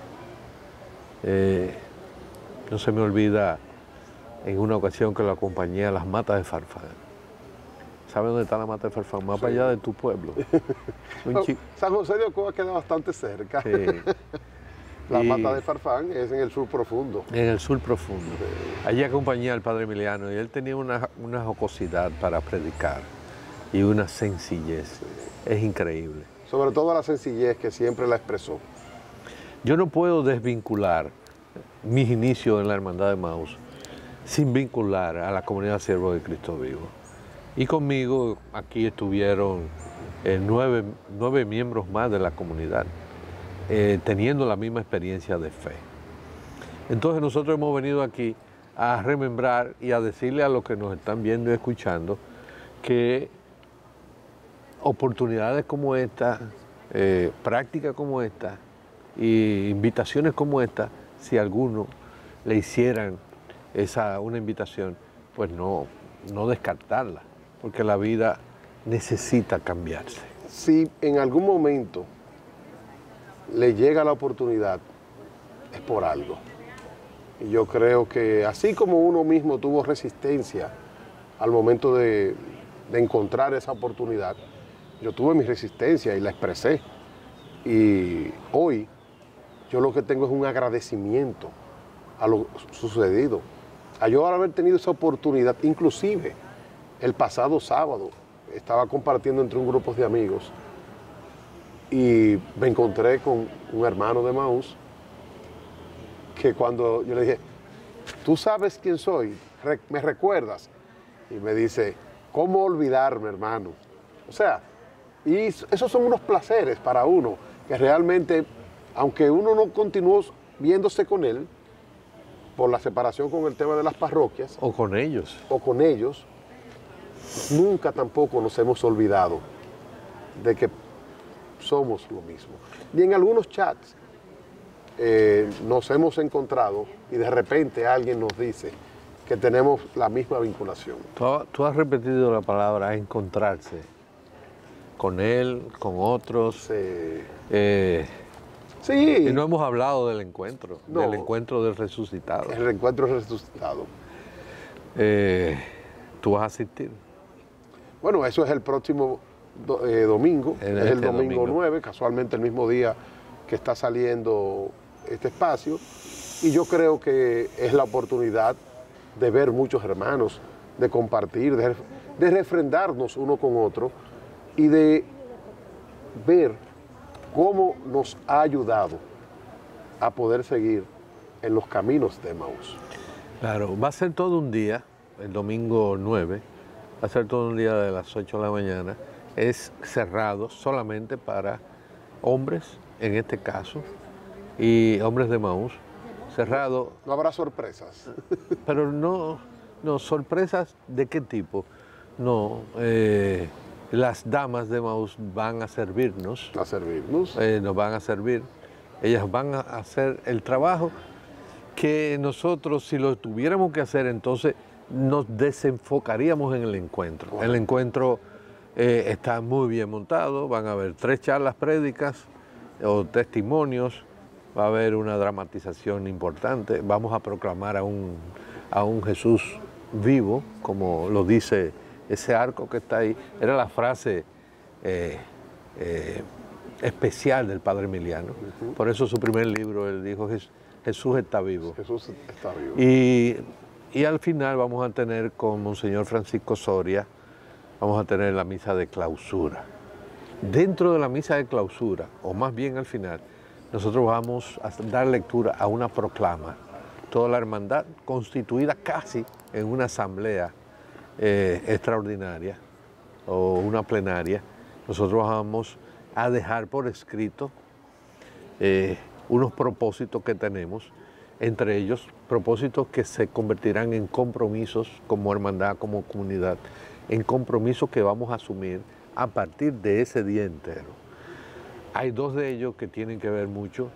Eh, no se me olvida en una ocasión que lo acompañé a las matas de Farfán. ¿Sabes dónde está la mata de Farfán? Más sí. Para allá de tu pueblo. No, San José de Ocoa queda bastante cerca. Sí. La y mata de Farfán es en el sur profundo. En el sur profundo. Sí. Allí acompañé al Padre Emiliano y él tenía una, una jocosidad para predicar y una sencillez. Sí. Es increíble. Sobre todo la sencillez que siempre la expresó. Yo no puedo desvincular mis inicios en la Hermandad de Emaús sin vincular a la comunidad Siervo de Cristo Vivo. Y conmigo aquí estuvieron eh, nueve, nueve miembros más de la comunidad, eh, teniendo la misma experiencia de fe. Entonces nosotros hemos venido aquí a remembrar y a decirle a los que nos están viendo y escuchando que oportunidades como esta, eh, prácticas como esta y invitaciones como esta, si alguno le hicieran esa, una invitación, pues no, no descartarla, porque la vida necesita cambiarse. Si en algún momento le llega la oportunidad, es por algo. Y yo creo que así como uno mismo tuvo resistencia al momento de, de encontrar esa oportunidad, yo tuve mi resistencia y la expresé. Y hoy yo lo que tengo es un agradecimiento a lo sucedido, a yo haber tenido esa oportunidad. Inclusive el pasado sábado estaba compartiendo entre un grupo de amigos y me encontré con un hermano de Emaús que cuando yo le dije, ¿tú sabes quién soy? ¿Me recuerdas? Y me dice, ¿cómo olvidarme, hermano? O sea, y esos son unos placeres para uno, que realmente, aunque uno no continuó viéndose con él, por la separación con el tema de las parroquias. O con ellos. O con ellos, nunca tampoco nos hemos olvidado de que somos lo mismo. Y en algunos chats eh, nos hemos encontrado y de repente alguien nos dice que tenemos la misma vinculación. Tú, tú has repetido la palabra encontrarse con él, con otros. Sí. Eh, Sí. Y no hemos hablado del encuentro, No. del encuentro del resucitado. El reencuentro resucitado. Eh, ¿Tú vas a asistir? Bueno, eso es el próximo do- eh, domingo, En es este el domingo, domingo. nueve, casualmente el mismo día que está saliendo este espacio. Y yo creo que es la oportunidad de ver muchos hermanos, de compartir, de, de refrendarnos uno con otro y de ver cómo nos ha ayudado a poder seguir en los caminos de Emaús. Claro, va a ser todo un día, el domingo nueve, va a ser todo un día de las ocho de la mañana. Es cerrado solamente para hombres, en este caso, y hombres de Emaús. Cerrado, No habrá sorpresas. pero no, no, sorpresas de qué tipo. No, eh, las damas de Emaús van a servirnos, A servirnos. eh, nos van a servir, ellas van a hacer el trabajo que nosotros, si lo tuviéramos que hacer, entonces nos desenfocaríamos en el encuentro. Correcto. El encuentro eh, está muy bien montado, van a haber tres charlas prédicas o testimonios, va a haber una dramatización importante, vamos a proclamar a un, a un Jesús vivo, como lo dice ese arco que está ahí. Era la frase eh, eh, especial del Padre Emiliano. Ujú. Por eso su primer libro, él dijo, "Jes- Jesús está vivo". Jesús está vivo. Y, y al final vamos a tener con Monseñor Francisco Soria, vamos a tener la misa de clausura. Dentro de la misa de clausura, o más bien al final, nosotros vamos a dar lectura a una proclama. Toda la hermandad constituida casi en una asamblea eh, extraordinaria o una plenaria, nosotros vamos a dejar por escrito eh, unos propósitos que tenemos, entre ellos propósitos que se convertirán en compromisos como hermandad, como comunidad, en compromisos que vamos a asumir a partir de ese día entero. Hay dos de ellos que tienen que ver mucho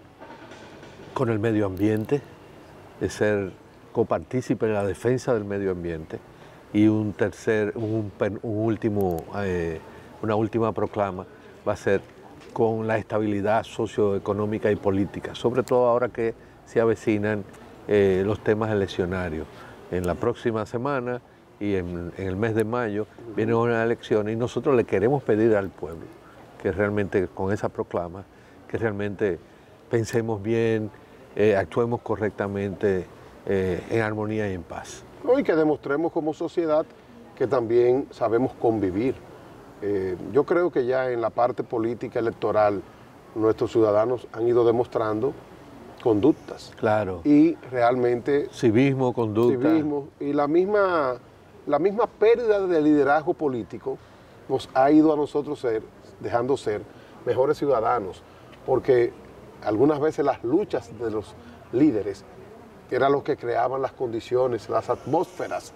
con el medio ambiente, de ser copartícipe en la defensa del medio ambiente, y un tercer, un, pen- un último, eh, una última proclama va a ser con la estabilidad socioeconómica y política, sobre todo ahora que se avecinan eh, los temas eleccionarios. En la próxima semana y en, en el mes de mayo vienen unas elecciones y nosotros le queremos pedir al pueblo que realmente con esa proclama, que realmente pensemos bien, eh, actuemos correctamente eh, en armonía y en paz. ¿No? Y que demostremos como sociedad que también sabemos convivir. Eh, yo creo que ya en la parte política electoral nuestros ciudadanos han ido demostrando conductas Claro. y realmente Civismo, conducta. civismo y la misma, la misma pérdida de liderazgo político nos ha ido a nosotros ser, dejando ser mejores ciudadanos, porque algunas veces las luchas de los líderes eran los que creaban las condiciones, las atmósferas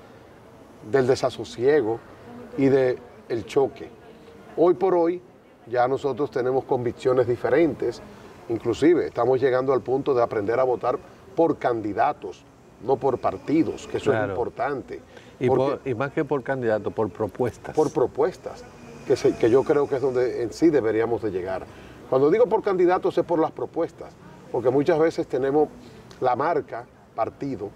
del desasosiego y del choque. Hoy por hoy ya nosotros tenemos convicciones diferentes, inclusive estamos llegando al punto de aprender a votar por candidatos, no por partidos, que eso Claro. es importante. Y, porque- por- y más que por candidato, por propuestas. por propuestas, que, se- que yo creo que es donde en sí deberíamos de llegar. Cuando digo por candidatos es por las propuestas, porque muchas veces tenemos la marca partido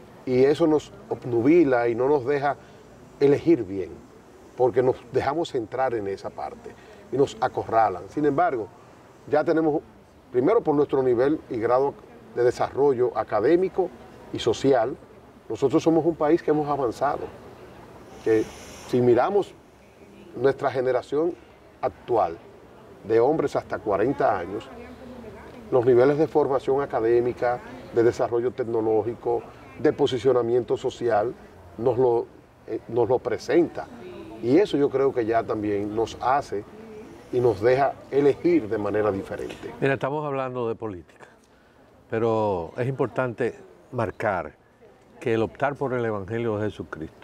y eso nos obnubila y no nos deja elegir bien, porque nos dejamos entrar en esa parte y nos acorralan. Sin embargo, ya tenemos, primero por nuestro nivel y grado de desarrollo académico y social, nosotros somos un país que hemos avanzado, que si miramos nuestra generación actual, de hombres hasta cuarenta años, los niveles de formación académica, de desarrollo tecnológico, de posicionamiento social, nos lo, eh, nos lo presenta. Y eso yo creo que ya también nos hace y nos deja elegir de manera diferente. Mira, estamos hablando de política, pero es importante marcar que el optar por el Evangelio de Jesucristo,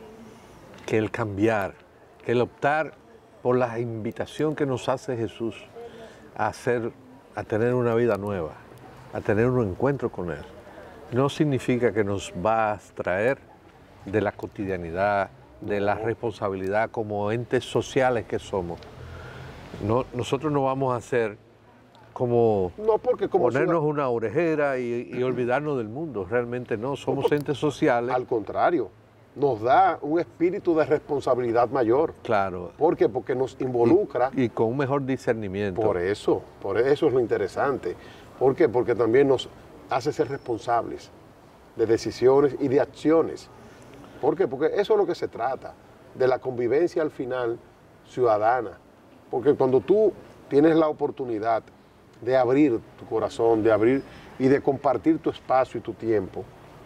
que el cambiar, que el optar por la invitación que nos hace Jesús a hacer, a tener una vida nueva, a tener un encuentro con Él, no significa que nos va a abstraer de la cotidianidad, de la responsabilidad como entes sociales que somos. No, nosotros no vamos a ser como, No, porque como ponernos ciudad- una orejera y, y olvidarnos del mundo. Realmente no, somos entes sociales. Al contrario, nos da un espíritu de responsabilidad mayor. Claro. ¿Por qué? Porque nos involucra. Y, y con un mejor discernimiento. Por eso, por eso es lo interesante. ¿Por qué? Porque también nos hace ser responsables de decisiones y de acciones. ¿Por qué? Porque eso es lo que se trata, de la convivencia al final ciudadana. Porque cuando tú tienes la oportunidad de abrir tu corazón, de abrir y de compartir tu espacio y tu tiempo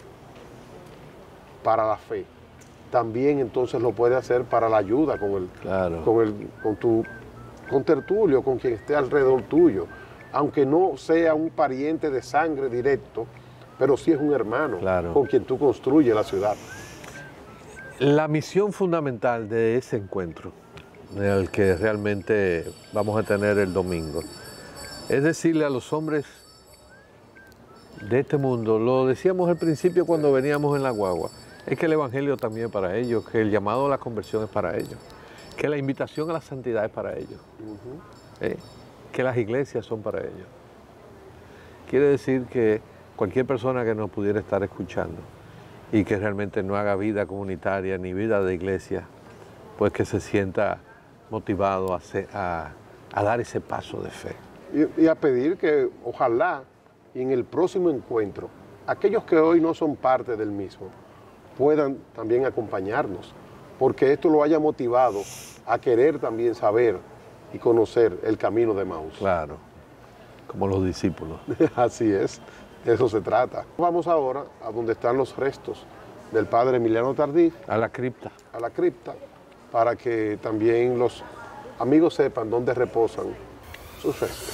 para la fe, también entonces lo puedes hacer para la ayuda con el, Claro. con el, con tu contertulio, con quien esté alrededor tuyo, aunque no sea un pariente de sangre directo, pero sí es un hermano Claro. con quien tú construyes la ciudad. La misión fundamental de ese encuentro, el que realmente vamos a tener el domingo, es decirle a los hombres de este mundo, lo decíamos al principio cuando veníamos en la guagua, es que el Evangelio también es para ellos, que el llamado a la conversión es para ellos, que la invitación a la santidad es para ellos, uh-huh. ¿eh? que las iglesias son para ellos. Quiere decir que cualquier persona que nos pudiera estar escuchando y que realmente no haga vida comunitaria ni vida de iglesia, pues que se sienta motivado a, hacer, a, a dar ese paso de fe. Y, y a pedir que ojalá y en el próximo encuentro, aquellos que hoy no son parte del mismo, puedan también acompañarnos, porque esto lo haya motivado a querer también saber y conocer el camino de Emaús. Claro, como los discípulos. Así es, de eso se trata. Vamos ahora a donde están los restos del padre Emiliano Tardif. A la cripta. A la cripta, para que también los amigos sepan dónde reposan sus restos.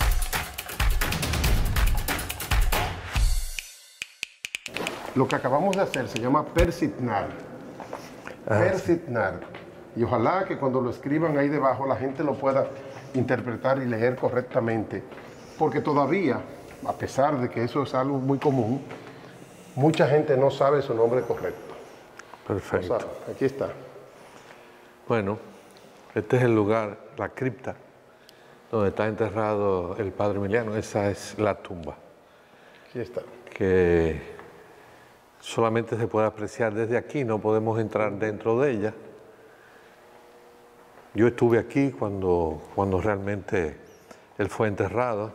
Lo que acabamos de hacer se llama persignar. Ah, persignar. Sí. Y ojalá que cuando lo escriban ahí debajo la gente lo pueda interpretar y leer correctamente. Porque todavía, a pesar de que eso es algo muy común, mucha gente no sabe su nombre correcto. Perfecto. O sea, aquí está. Bueno, este es el lugar, la cripta, donde está enterrado el padre Emiliano. Esa es la tumba. Aquí está. Que solamente se puede apreciar desde aquí, no podemos entrar dentro de ella. Yo estuve aquí cuando, cuando realmente él fue enterrado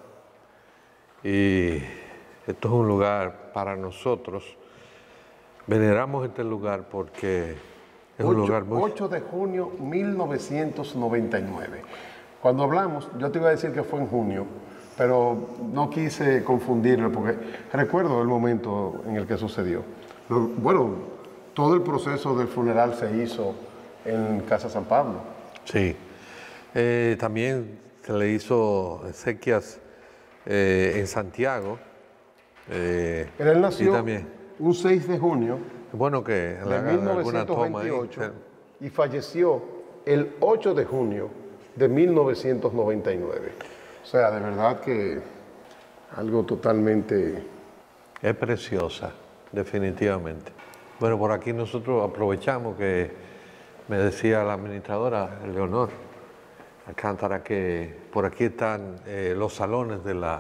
y esto es un lugar para nosotros. Veneramos este lugar porque es un lugar muy... ocho de junio de mil novecientos noventa y nueve. Cuando hablamos, yo te iba a decir que fue en junio, pero no quise confundirlo porque recuerdo el momento en el que sucedió. Bueno, todo el proceso del funeral se hizo en Casa San Pablo. Sí, eh, también se le hizo exequias eh, en Santiago. Eh, Pero él nació también, un seis de junio bueno, que de mil novecientos veintiocho toma y falleció el ocho de junio de mil novecientos noventa y nueve. O sea, de verdad que algo totalmente... Es preciosa, definitivamente. Bueno, por aquí nosotros aprovechamos que me decía la administradora Leonor Alcántara que por aquí están eh, los salones de, la,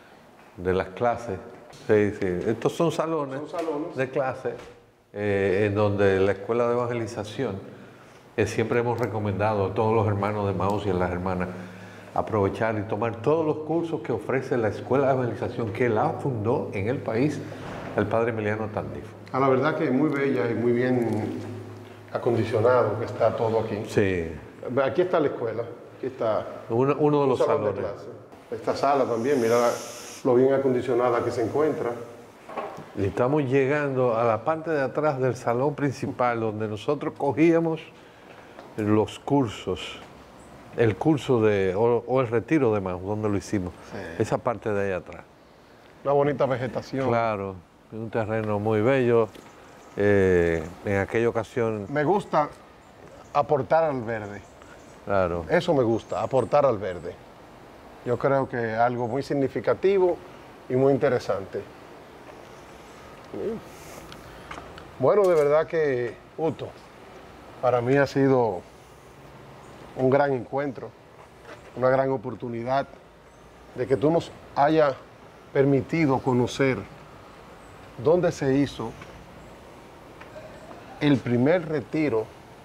de las clases. Sí, sí. Estos son salones, son salones de clase eh, en donde la Escuela de Evangelización eh, siempre hemos recomendado a todos los hermanos de Emaús y a las hermanas aprovechar y tomar todos los cursos que ofrece la Escuela de Evangelización que la fundó en el país el padre Emiliano Tardif. A la verdad que muy bella y muy bien acondicionado que está todo aquí. Sí. Aquí está la escuela, aquí está uno, uno de los salón salones. De clase. Esta sala también, mira lo bien acondicionada que se encuentra. Y estamos llegando a la parte de atrás del salón principal donde nosotros cogíamos los cursos, el curso de, o, o el retiro de Emaús, donde lo hicimos, sí. Esa parte de ahí atrás. Una bonita vegetación. Claro, un terreno muy bello. Eh, en aquella ocasión... Me gusta aportar al verde. Claro. Eso me gusta, aportar al verde. Yo creo que es algo muy significativo y muy interesante. Bueno, de verdad que, Uto, para mí ha sido un gran encuentro, una gran oportunidad de que tú nos hayas permitido conocer dónde se hizo el primer retiro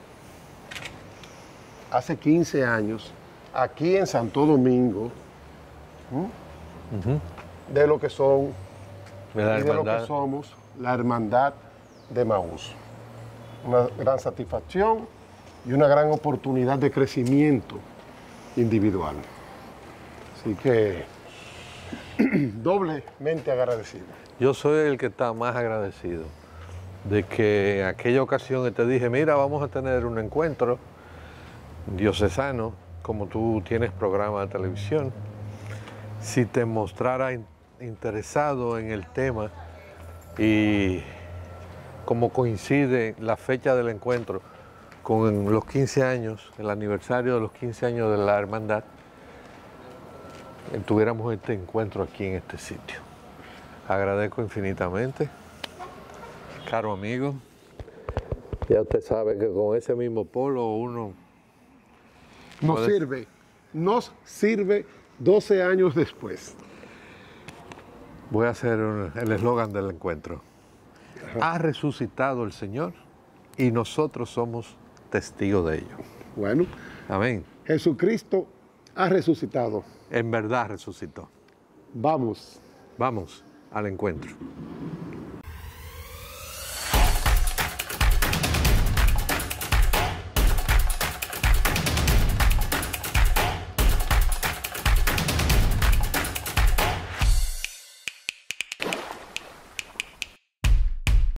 hace quince años, aquí en Santo Domingo, ¿Mm? Uh-huh. de lo que son de la y de lo que somos la Hermandad de Emaús. Una gran satisfacción y una gran oportunidad de crecimiento individual. Así que doblemente agradecido. Yo soy el que está más agradecido de que en aquella ocasión que te dije, mira, vamos a tener un encuentro diocesano, como tú tienes programa de televisión, si te mostrara in- interesado en el tema y como coincide la fecha del encuentro con los quince años, el aniversario de los quince años de la hermandad, tuviéramos este encuentro aquí en este sitio. Agradezco infinitamente, caro amigo. Ya usted sabe que con ese mismo polo uno Nos puede... sirve, nos sirve doce años después. Voy a hacer un, el eslogan del encuentro. Ha resucitado el Señor y nosotros somos testigos de ello. Bueno, amén. Jesucristo ha resucitado. En verdad resucitó. Vamos. Vamos al encuentro.